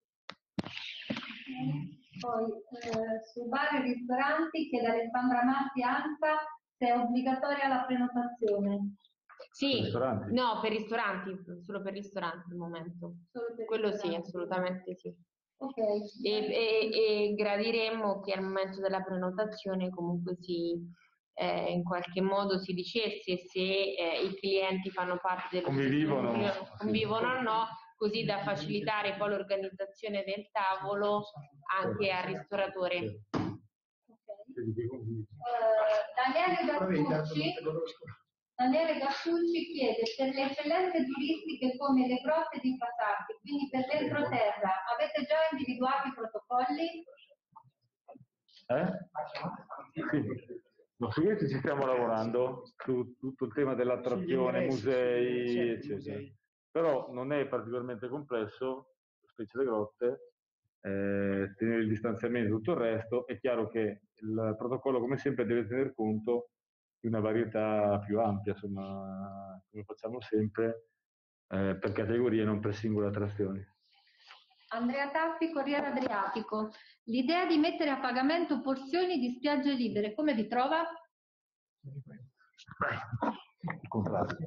Poi eh, su bar e ristoranti chiede Alessandra Matti Anca se è obbligatoria la prenotazione. Sì, per ristoranti? No, per ristoranti, solo per ristoranti al momento. Solo per Quello sì, ristoranti. assolutamente sì. Ok. E, e, e gradiremmo che al momento della prenotazione comunque si, eh, in qualche modo si dicesse se eh, i clienti fanno parte dello Convivono. stesso, convivono o no, così da facilitare poi l'organizzazione del tavolo anche al ristoratore. Uh, Daniele Gattucci, Daniele Gattucci chiede per le eccellenze turistiche come le grotte di Fasati, quindi per l'entroterra, avete già individuato i protocolli? Eh? Sì. No, su questo ci stiamo lavorando, su tutto il tema dell'attrazione, musei, eccetera. Però non è particolarmente complesso, specie le grotte, eh, tenere il distanziamento e tutto il resto. È chiaro che il protocollo, come sempre, deve tener conto di una varietà più ampia, insomma, come facciamo sempre, eh, per categorie, non per singole attrazioni. Andrea Tappi, Corriere Adriatico. L'idea di mettere a pagamento porzioni di spiagge libere, come vi trova? Il contrario.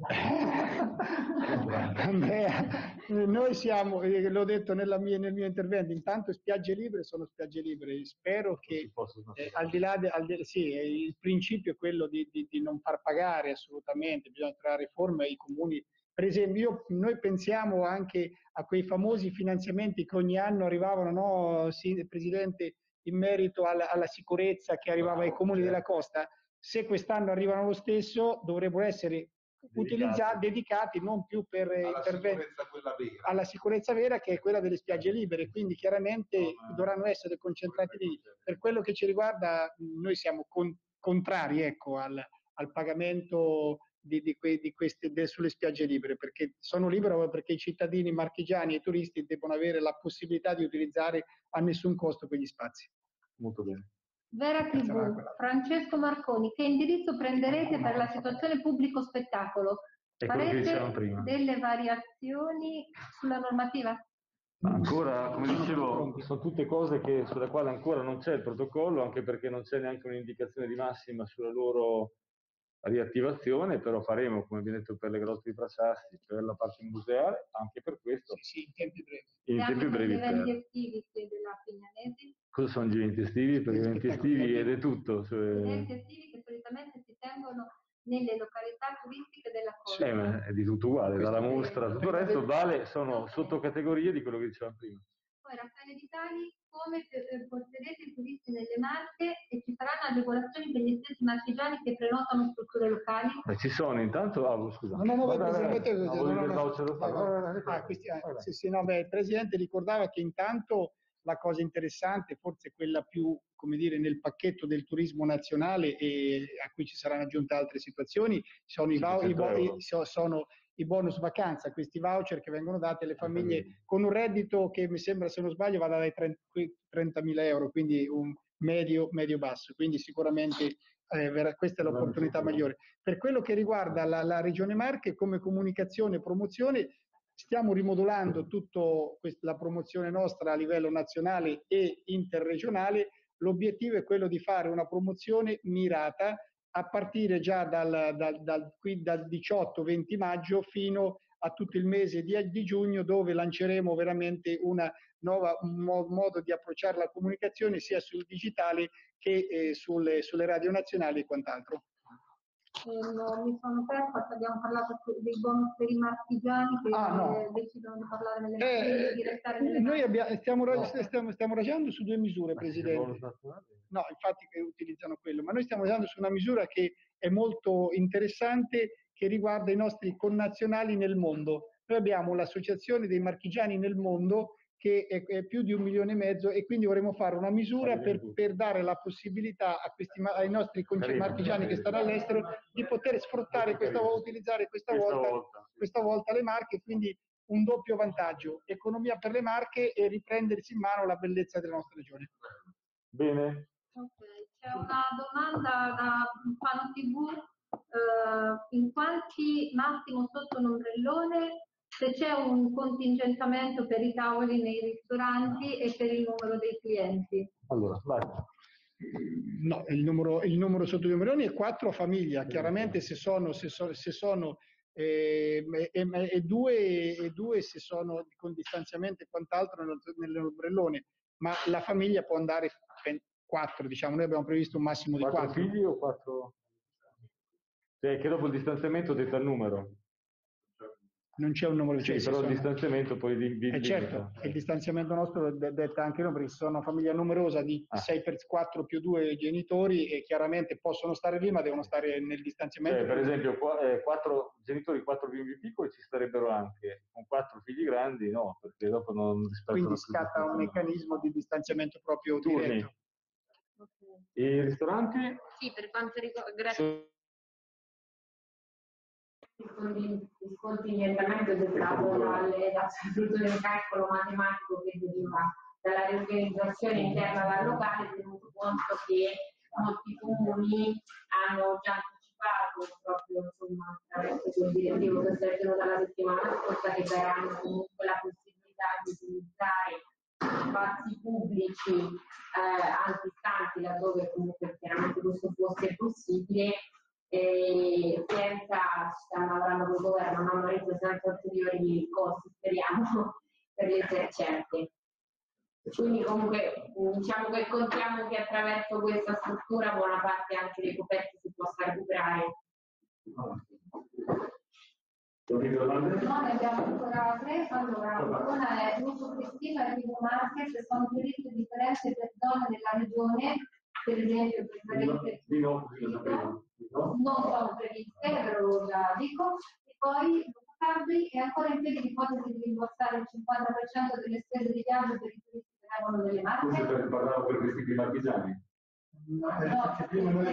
Andrea, noi siamo, eh, l'ho detto nella mia, nel mio intervento, intanto spiagge libere sono spiagge libere, spero che eh, al di là, de, al di, sì, il principio è quello di, di, di non far pagare assolutamente, bisogna trovare riforme ai comuni. Per esempio, io, noi pensiamo anche a quei famosi finanziamenti che ogni anno arrivavano, no, sì, Presidente, in merito alla, alla sicurezza che arrivava ai comuni della costa. Se quest'anno arrivano lo stesso, dovrebbero essere utilizzati, dedicati non più per interventi alla sicurezza vera, che è quella delle spiagge libere, quindi chiaramente no, dovranno essere concentrati lì. Per quello che ci riguarda, noi siamo con, contrari, ecco, al, al pagamento di, di, que, di queste, de, sulle spiagge libere, perché sono libere perché i cittadini marchigiani e i turisti devono avere la possibilità di utilizzare a nessun costo quegli spazi. Molto bene. Vera tivù, Francesco Marconi, che indirizzo prenderete per la situazione pubblico spettacolo? Farete delle variazioni sulla normativa? Ma ancora, come dicevo, sono tutte cose che, sulle quali ancora non c'è il protocollo, anche perché non c'è neanche un'indicazione di massima sulla loro riattivazione, però faremo, come abbiamo detto, per le grotte di Frasassi, per la parte museale, anche per questo. Sì, sì, in tempi brevi. In tempi brevi. Gli eventi estivi, chiede la Pignanesi. Cosa sono gli eventi estivi? Per gli eventi estivi ed è tutto. Cioè... Gli eventi estivi che solitamente si tengono nelle località turistiche della costa. Sì, ma è di tutto uguale, dalla mostra, tutto il resto vale, sono sottocategorie di quello che dicevamo prima. Poi Raffaele Vitali, come porterete i turisti nelle Marche e ci saranno agevolazioni per gli stessi marchigiani che prenotano strutture locali? Beh, ci sono, intanto, oh, scusa. No, no, no, vai, vai, vai, vai, no, no, no, no, vai, vai, ah, questi, ah, sì, sì, no, beh, il Presidente ricordava che intanto la cosa interessante, forse quella più, come dire, nel pacchetto del turismo nazionale e a cui ci saranno aggiunte altre situazioni, sono i, i, sono i bonus vacanza, questi voucher che vengono dati alle famiglie con un reddito che mi sembra, se non sbaglio, vada dai trentamila euro, quindi un medio, medio basso, quindi sicuramente eh, questa è l'opportunità migliore. Per quello che riguarda la, la Regione Marche, come comunicazione e promozione, stiamo rimodulando tutta la promozione nostra a livello nazionale e interregionale. L'obiettivo è quello di fare una promozione mirata a partire già dal, dal, dal, dal diciotto venti maggio fino a tutto il mese di, di giugno, dove lanceremo veramente una nuova, un modo di approcciare la comunicazione sia sul digitale che eh, sulle, sulle radio nazionali e quant'altro. Eh, no, mi sono persa, abbiamo parlato dei bonus per i marchigiani che ah, no. eh, decidono di parlare nelle eh, eh, di restare nelle noi abbiamo, stiamo, no. stiamo, stiamo ragionando su due misure, ma Presidente. No, infatti che utilizzano quello, ma noi stiamo ragionando su una misura che è molto interessante, che riguarda i nostri connazionali nel mondo. Noi abbiamo l'associazione dei marchigiani nel mondo che è, è più di un milione e mezzo, e quindi vorremmo fare una misura per, per dare la possibilità a questi, ai nostri marchigiani che stanno all'estero di poter sfruttare questa volta, utilizzare questa volta, questa volta le Marche, quindi un doppio vantaggio, economia per le Marche e riprendersi in mano la bellezza della nostra regione. Bene. Okay. C'è una domanda da Fano tivù, eh, in quanti massimo sotto un ombrellone, se c'è un contingentamento per i tavoli nei ristoranti e per il numero dei clienti? Allora, vai. No, il numero, il numero sotto gli ombrelloni è quattro a famiglia, chiaramente se sono, se sono, se sono e, e, e, due, e due se sono con distanziamento e quant'altro nell'ombrellone, ma la famiglia può andare quattro, diciamo, noi abbiamo previsto un massimo di quattro. Quattro figli o quattro? Cioè, che dopo il distanziamento detta il numero. Non c'è un numero, sì, cioè, però sono... il distanziamento poi di, di eh certo, il distanziamento nostro detta anche noi, perché se sono una famiglia numerosa di ah. sei per quattro più due genitori e chiaramente possono stare lì ma devono stare nel distanziamento. Cioè, per esempio quattro genitori, quattro bimbi piccoli ci starebbero anche, con quattro figli grandi no, perché dopo non rispettano. Quindi scatta un meccanismo di distanziamento proprio turni. Diretto. Okay. E i ristoranti? Sì, per quanto riguarda... Grazie. Il contingentamento dettato dalle, dal sostituto del calcolo matematico che deriva dalla riorganizzazione interna dal locale, tenuto conto che molti comuni hanno già anticipato proprio insomma attraverso quel direttivo che è stato dalla settimana scorsa, che daranno comunque la possibilità di utilizzare spazi pubblici eh, antistanti laddove comunque chiaramente questo fosse possibile. E senza, stanno lavorando con il governo, ma Maurizio, senza ulteriori costi, speriamo, per le esercenti. Quindi comunque diciamo che contiamo che attraverso questa struttura buona parte anche dei coperti si possa recuperare. No, ne abbiamo ancora tre. Allora, una è l'uso Cristina e Vivo Market, sono previste differenze per zone della regione, per esempio preferente non sono previste, ve lo già dico, e poi Cardi è ancora in piedi l'ipotesi di rimborsare il cinquanta per cento delle spese di viaggio per i turisti che vengono delle Marche. Forse per parlare per questi primi marchigiani. No, perché prima noi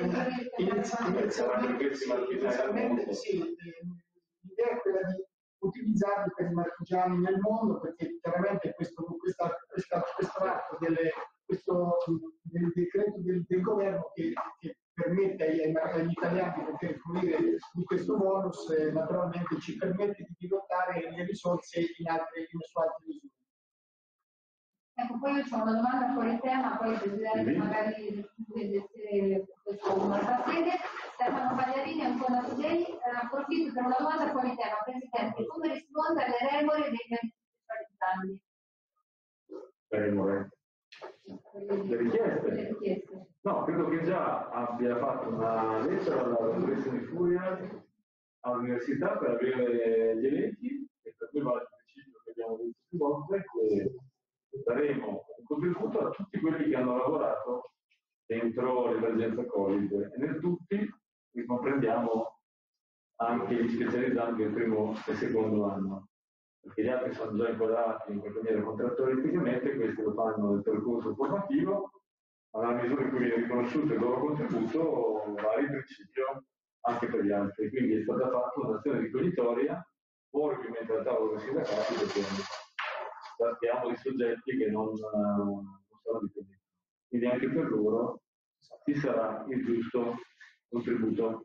inizialmente sì, l'idea è quella di utilizzarli per i marchigiani nel mondo, perché chiaramente questo, questa, questa, questo atto delle, questo, del decreto del, del governo che, che permette ai, agli italiani di poter fruire di questo bonus, eh, naturalmente ci permette di dirottare le risorse in altre, in, su altre misure. Ecco, poi io ho una domanda fuori tema, poi il Presidente mm-hmm. magari vedesse questo in un'altra sede. Stefano Pagliarini, ancora today, eh, approfitto per una domanda fuori tema. Presidente, come risponde alle remore dei medici specializzanti? Remore? Le richieste? Le richieste. No, credo che già abbia fatto una lettera alla dottoressa di Furia all'università per avere gli elenchi, e per cui vale il principio che abbiamo detto più volte, che daremo un contributo a tutti quelli che hanno lavorato dentro l'emergenza Covid, e nel tutti ricomprendiamo anche gli specializzanti del primo e secondo anno, perché gli altri sono già inquadrati in qualche maniera contrattualisticamente, questi lo fanno nel percorso formativo, ma nella misura in cui viene riconosciuto il loro contributo vale il principio anche per gli altri. Quindi è stata fatta un'azione ricognitoria, ora ovviamente al tavolo dei sindacati, perché trattiamo di soggetti che non, non sono dipendenti. Quindi anche per loro ci sarà il giusto contributo.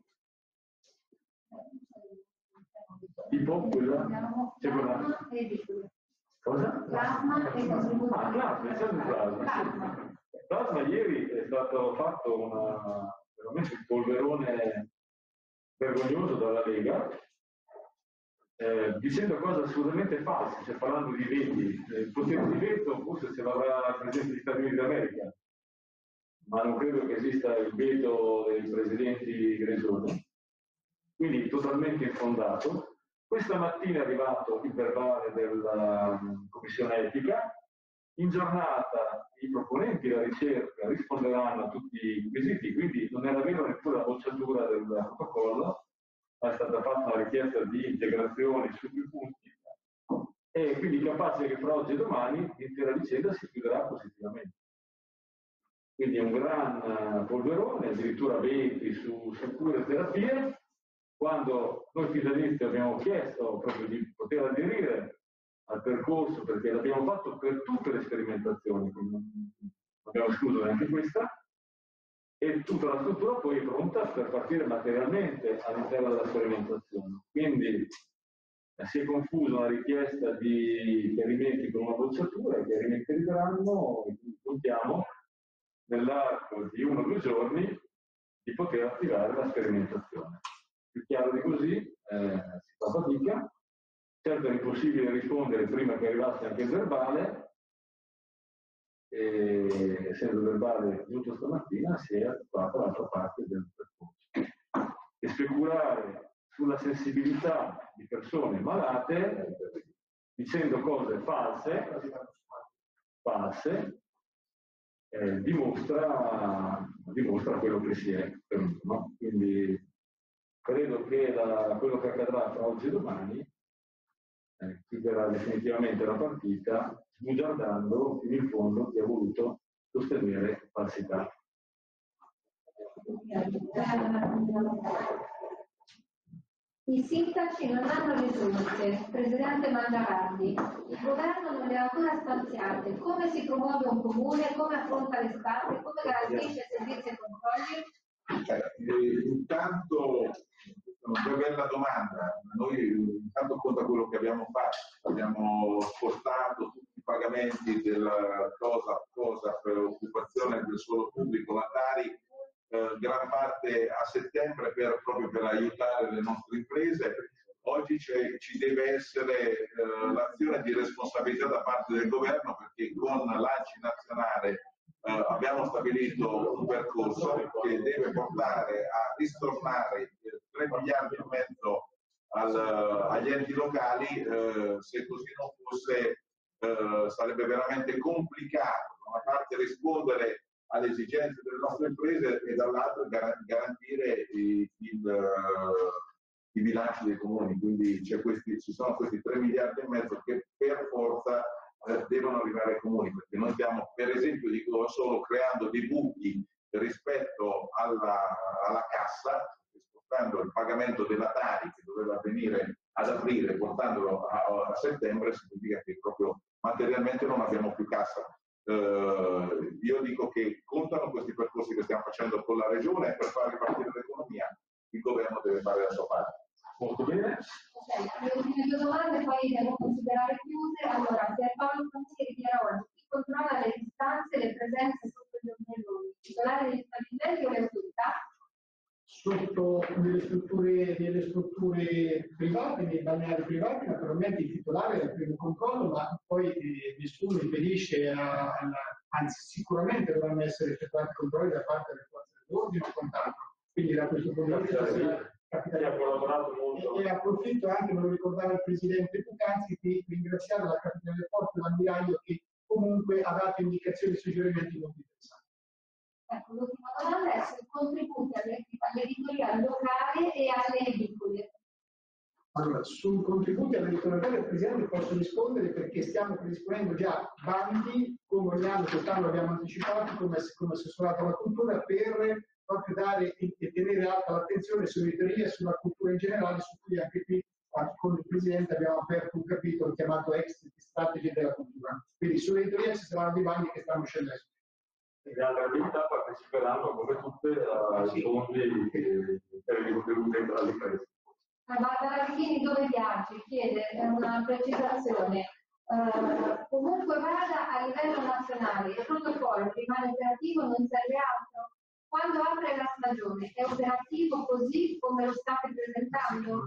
Tipo quella, c'è quella. Cosa? Plasma e contributo. Ah, plasma, c'è un plasma. Plasma ieri è stato fatto una, veramente un polverone vergognoso dalla Lega, eh, dicendo cose assolutamente false, cioè parlando di veti. Eh, il potere di veto forse ce l'avrà il Presidente degli Stati Uniti d'America, ma non credo che esista il veto dei presidenti di regione, quindi totalmente infondato. Questa mattina è arrivato il verbale della um, Commissione Etica. In giornata i proponenti della ricerca risponderanno a tutti i quesiti, quindi non era vero neppure la bocciatura del protocollo, ma è stata fatta una richiesta di integrazione su più punti, e quindi capace che fra oggi e domani l'intera vicenda si chiuderà positivamente. Quindi è un gran polverone, addirittura veti su, su cure e terapie, quando noi fin dall'inizio abbiamo chiesto proprio di poter aderire al percorso, perché l'abbiamo fatto per tutte le sperimentazioni, quindi non abbiamo escluso neanche questa, e tutta la struttura poi è pronta per partire materialmente all'interno della sperimentazione. Quindi eh, si è confusa una richiesta di chiarimenti con una bocciatura, i chiarimenti arriveranno, e quindi contiamo nell'arco di uno o due giorni di poter attivare la sperimentazione. Più chiaro di così, eh, fa fatica. Certo è impossibile rispondere prima che arrivasse anche il verbale, e essendo il verbale giusto stamattina si è attuata l'altra parte del percorso. E speculare sulla sensibilità di persone malate dicendo cose false, false eh, dimostra, dimostra quello che si è, no? Quindi credo che la, quello che accadrà tra oggi e domani eh, chiuderà definitivamente la partita, sbugiardando fino in fondo chi ha voluto sostenere falsità. I sindaci non hanno risorse, Presidente Mangiacardi, il governo non le ha ancora stanziate. Come si promuove un comune, come affronta l'estate, come garantisce servizi e controlli? Eh, intanto, una bella domanda. Noi intanto conta quello che abbiamo fatto. Abbiamo spostato tutti i pagamenti della cosa, cosa per l'occupazione del suolo pubblico, la Tari, Eh, gran parte a settembre per, proprio per aiutare le nostre imprese. Oggi ci deve essere eh, l'azione di responsabilità da parte del governo, perché con l'A N C I nazionale eh, abbiamo stabilito un percorso che deve portare a ristornare tre miliardi e mezzo al, agli enti locali. Eh, se così non fosse eh, sarebbe veramente complicato da una parte rispondere alle esigenze delle nostre imprese e dall'altro garantire i, il, uh, i bilanci dei comuni. Quindi questi, ci sono questi tre miliardi e mezzo che per forza eh, devono arrivare ai comuni, perché noi stiamo, per esempio, dico solo, creando dei buchi rispetto alla, alla cassa, spostando il pagamento della Tari che doveva avvenire ad aprile, portandolo a, a settembre, significa che proprio materialmente non abbiamo più cassa. Uh, io dico che contano questi percorsi che stiamo facendo con la regione e per far ripartire l'economia il governo deve fare la sua parte. Molto bene. Ok, le ultime due domande poi devo considerare chiuse. Allora, se Paolo Panzieri dichiara oggi chi controlla le distanze e le presenze sotto gli ombrelloni, il titolare degli stabilimenti o le autorità? Sotto delle strutture, delle strutture private, nei balneari privati, naturalmente il titolare è il primo controllo, ma poi eh, nessuno impedisce, a, a, anzi sicuramente dovranno essere effettuati controlli da parte delle forze dell'ordine o quant'altro. Quindi da questo punto di vista si ha collaborato molto. E approfitto anche, me lo ricordava il Presidente Pucanzi, di ringraziare la Capitale del Porto e l'ammiraglio che comunque ha dato indicazioni e suggerimenti molto interessanti. Ecco, l'ultima domanda è sui contributi all'editoria locale e alle edicole. Allora, sui contributi all'editoria locale il Presidente posso rispondere perché stiamo predisponendo già bandi, come ogni anno, quest'anno abbiamo anticipato come, come assessorato alla cultura, per proprio dare e, e tenere alta l'attenzione sull'editoria e sulla cultura in generale, su cui anche qui con il Presidente abbiamo aperto un capitolo chiamato Exit Strategy della cultura. Quindi sull'editoria ci saranno dei bandi che stanno uscendo adesso. Le altre attività parteciperanno come tutte ai fondi per i contributi alle imprese. Barbara Richini dove viaggi? Chiede una precisazione. Uh, comunque vada a livello nazionale, il protocollo rimane operativo, non serve altro. Quando apre la stagione è operativo così come lo state presentando?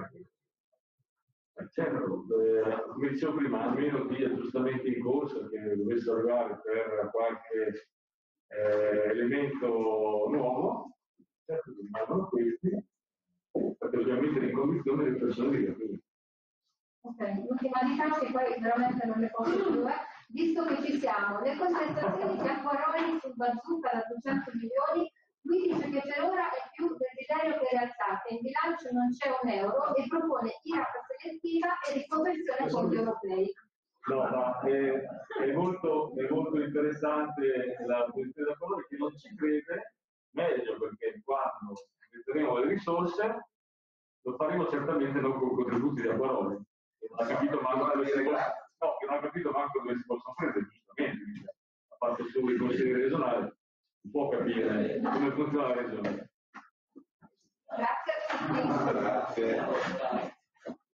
Certo, eh, come dicevo prima, almeno di aggiustamenti in corso che dovessero arrivare per qualche eh, elemento nuovo, certo che rimangono questi, perché dobbiamo mettere in condizione le persone di capire. Ok, l'ultima di calci, poi veramente non le posso più, eh. Visto che ci siamo, le contestazioni di Acquaroli sul bazooka da duecento milioni, lui dice che per ora è più desiderio che realtà, che in bilancio non c'è un euro e propone I R A P selettiva e riconversione fondi europei. No, ma è, è, molto, è molto interessante la posizione da colore che non ci crede, meglio perché quando metteremo le risorse lo faremo certamente non con contributi di Acquaroli. Non ha capito manco dove si possono, no, che non ha capito manco dove si possono prendere, giustamente, quindi, ha fatto solo i consigli regionali, si può capire come funziona la regione. Grazie a tutti. Grazie.